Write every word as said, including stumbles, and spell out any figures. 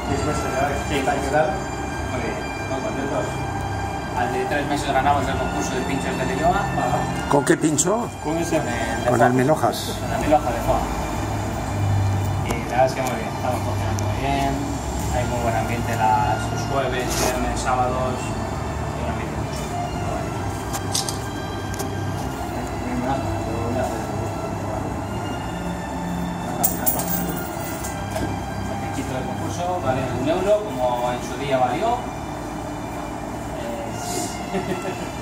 Seis meses ya, Sí. ¿qué tal? ¿Qué tal? Muy bien. ¿No? ¿Contentos? Al de tres meses ganamos el concurso de pinchos de Leyoa. ¿Con qué pincho? Con ese. Con el, Con almelojas. Con la almeloja de Foa. Y la verdad es que muy bien, estamos funcionando muy bien. Hay muy buen ambiente las, los jueves, viernes, sábados. Hay un ambiente muy chulo. Muy bueno. Venga, lo voy a hacer. El pinchito del concurso vale un euro, como en su día valió. Eh,